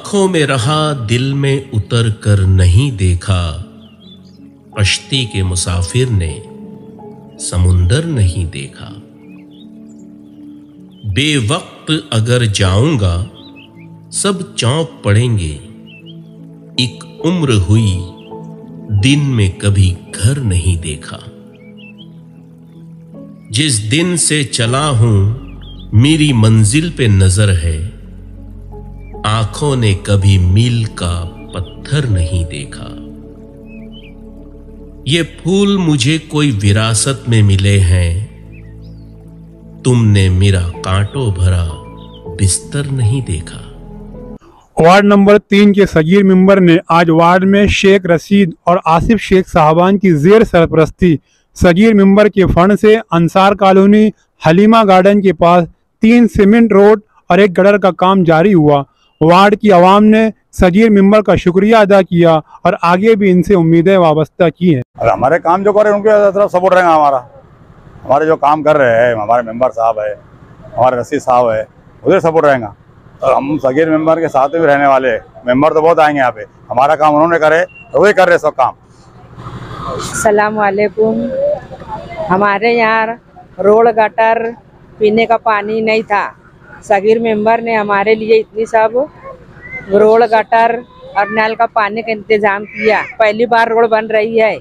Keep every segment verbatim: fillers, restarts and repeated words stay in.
आंखों में रहा दिल में उतर कर नहीं देखा, कश्ती के मुसाफिर ने समुंदर नहीं देखा। बेवक्त अगर जाऊंगा सब चौंक पड़ेंगे, एक उम्र हुई दिन में कभी घर नहीं देखा। जिस दिन से चला हूं मेरी मंजिल पे नजर है, आंखों ने कभी मील का पत्थर नहीं देखा। ये फूल मुझे कोई विरासत में मिले हैं, तुमने मेरा कांटों भरा बिस्तर नहीं देखा। वार्ड नंबर तीन के सगीर मेंबर ने आज वार्ड में शेख रशीद और आसिफ शेख साहबान की जेर सरपरस्ती सगीर मेंबर के फंड से अंसार कॉलोनी हलीमा गार्डन के पास तीन सीमेंट रोड और एक गटर का काम जारी हुआ। वार्ड की आवाम ने सगीर मेंबर का शुक्रिया अदा किया और आगे भी इनसे उम्मीदें वाबस्ता की हैं। और हमारे काम जो कर रहे हैं उनके तरफ सपोर्ट रहेगा हमारा। हमारे जो काम कर रहे हैं हमारे मेंबर साहब है, हमारे रशीद साहब है, उधर सपोर्ट रहेगा। और हम सगीर मेंबर के साथ में भी रहने वाले हैं। मेंबर तो बहुत आएंगे यहाँ पे, हमारा काम उन्होंने करे तो वही कर रहे सब काम। अस्सलाम वालेकुम। हमारे यहाँ रोड गटर पीने का पानी नहीं था, सगीर मेंबर ने हमारे लिए इतनी सब रोड गटर और नल का पानी का इंतजाम किया। पहली बार रोड बन रही है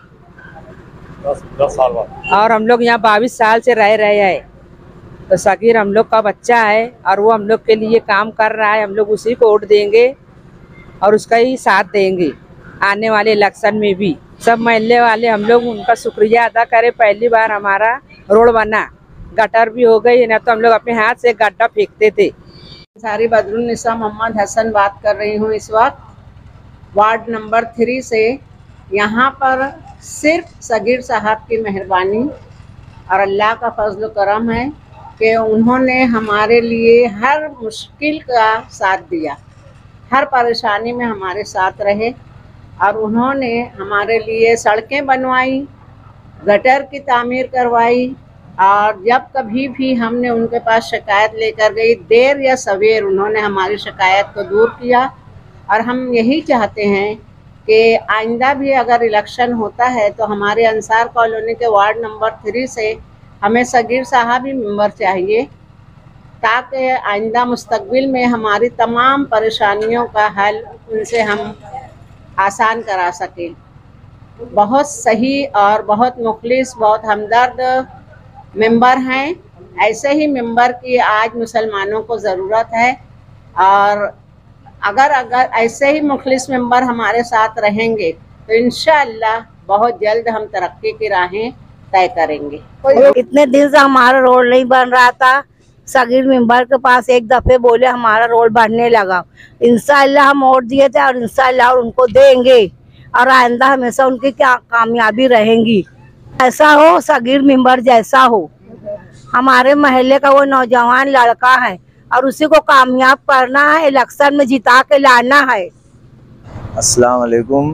दस दस साल बाद, और हम लोग यहाँ बाईस साल से रह रहे हैं। तो सगीर हम लोग का बच्चा है और वो हम लोग के लिए काम कर रहा है। हम लोग उसी को वोट देंगे और उसका ही साथ देंगे आने वाले इलेक्शन में भी। सब महल्ले वाले हम लोग उनका शुक्रिया अदा करें। पहली बार हमारा रोड बना, गटर भी हो गई, ना तो हम लोग अपने हाथ से गड्ढा फेंकते थे। सारी बदरुन्निसा मोहम्मद हसन बात कर रही हूँ इस वक्त वार्ड नंबर थ्री से। यहाँ पर सिर्फ सगीर साहब की मेहरबानी और अल्लाह का फजल करम है कि उन्होंने हमारे लिए हर मुश्किल का साथ दिया, हर परेशानी में हमारे साथ रहे और उन्होंने हमारे लिए सड़कें बनवाई, गटर की तामीर करवाई। और जब कभी भी हमने उनके पास शिकायत लेकर गई, देर या सवेर उन्होंने हमारी शिकायत को दूर किया। और हम यही चाहते हैं कि आइंदा भी अगर इलेक्शन होता है तो हमारे अंसार कॉलोनी के वार्ड नंबर थ्री से हमें सगीर साहब ही मेंबर चाहिए, ताकि आइंदा मुस्तकबिल में हमारी तमाम परेशानियों का हल उनसे हम आसान करा सकें। बहुत सही और बहुत मुखलिस, बहुत हमदर्द मेंबर हैं। ऐसे ही मेंबर की आज मुसलमानों को ज़रूरत है और अगर अगर ऐसे ही मुखलिस मेंबर हमारे साथ रहेंगे तो इंशाअल्लाह बहुत जल्द हम तरक्की की राहें तय करेंगे। इतने दिन से हमारा रोड नहीं बन रहा था, सगीर मेंबर के पास एक दफे बोले हमारा रोड बनने लगा। इंशाअल्लाह हम वोट दिए थे और इंशाअल्लाह उनको देंगे और आइंदा हमेशा उनकी क्या कामयाबी रहेंगी। ऐसा हो सगीर मेंबर जैसा हो, हमारे महल्ले का वो नौजवान लड़का है और उसी को कामयाब करना है, इलेक्शन में जिता के लाना है। अस्सलाम वालेकुम।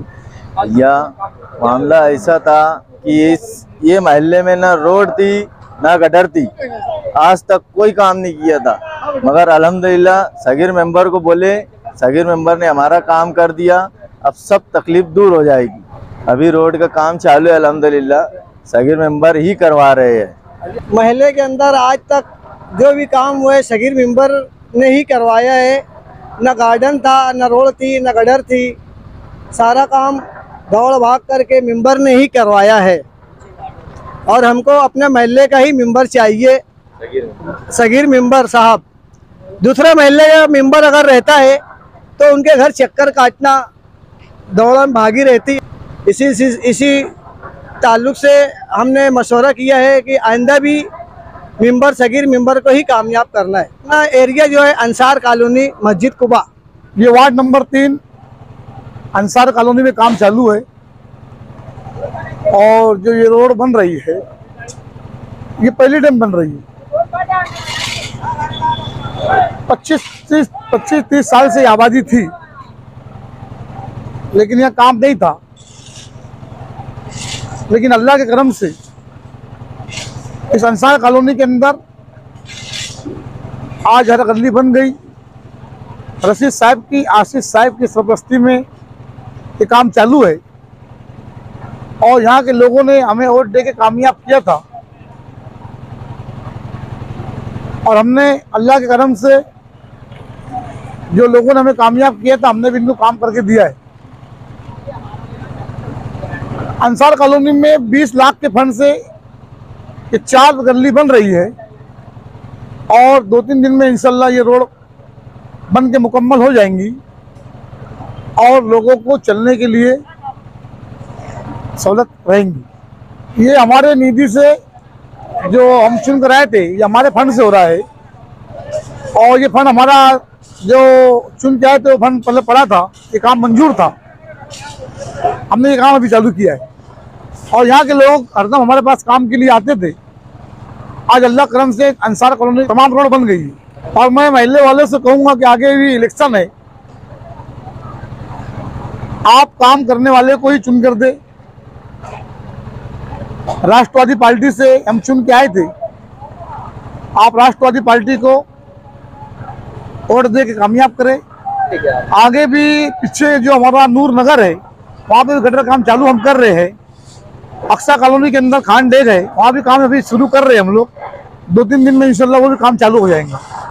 यह मामला ऐसा था कि इस ये महल्ले में ना रोड थी ना गटर थी, आज तक कोई काम नहीं किया था। मगर अल्हम्दुलिल्लाह सगीर मेंबर को बोले, सगीर मेंबर ने हमारा काम कर दिया। अब सब तकलीफ दूर हो जाएगी। अभी रोड का काम चालू है, अल्हम्दुलिल्लाह सगीर मेंबर ही करवा रहे हैं। महल्ले के अंदर आज तक जो भी काम हुए सगीर मेंबर ने ही करवाया है। न गार्डन था, न रोड थी, न गटर थी, सारा काम दौड़ भाग करके मेंबर ने ही करवाया है। और हमको अपने महल्ले का ही मेंबर चाहिए, सगीर मेंबर साहब। दूसरे महल्ले का मेंबर अगर रहता है तो उनके घर चक्कर काटना, दौड़न भागी रहती। इसी इसी, इसी ताल्लुक से हमने मशवरा किया है कि आइंदा भी मेंबर सगीर मेंबर को ही कामयाब करना है। ना एरिया जो है अंसार कॉलोनी मस्जिद कुबा, ये वार्ड नंबर तीन अंसार कॉलोनी में काम चालू है और जो ये रोड बन रही है ये पहली टाइम बन रही है। पच्चीस तीस पच्चीस तीस साल से आबादी थी लेकिन यहाँ काम नहीं था, लेकिन अल्लाह के करम से इस अंसार कॉलोनी के अंदर आज हर गली बन गई रशीद साहब की, आशीष साहब की सरपरस्ती में ये काम चालू है और यहाँ के लोगों ने हमें वोट दे के कामयाब किया था और हमने अल्लाह के करम से जो लोगों ने हमें कामयाब किया था हमने भी इनको काम करके दिया है। अंसार कॉलोनी में बीस लाख के फंड से ये चार गली बन रही है और दो तीन दिन में इंशाल्लाह ये रोड बन के मुकम्मल हो जाएंगी और लोगों को चलने के लिए सहूलत रहेंगी। ये हमारे निधि से जो हम चुन कर आए थे, ये हमारे फंड से हो रहा है और ये फंड हमारा जो चुन के आए थे वो फंड पहले पड़ा था, ये काम मंजूर था, हमने ये काम अभी चालू किया है और यहाँ के लोग हरदम हमारे पास काम के लिए आते थे। आज अल्लाह करम से अंसार कॉलोनी तमाम रोड बन गई है और मैं महल्ले वाले से कहूँगा कि आगे भी इलेक्शन है, आप काम करने वाले को ही चुन कर दे। राष्ट्रवादी पार्टी से हम चुन के आए थे, आप राष्ट्रवादी पार्टी को वोट दे के कामयाब करें। आगे भी पीछे जो हमारा नूर नगर है वहाँ पे भी गटर काम चालू हम कर रहे हैं। अक्सा कॉलोनी के अंदर खान डेग है, वहाँ भी काम अभी शुरू कर रहे हैं हम लोग, दो तीन दिन में इंशाल्लाह वो भी काम चालू हो जाएंगे।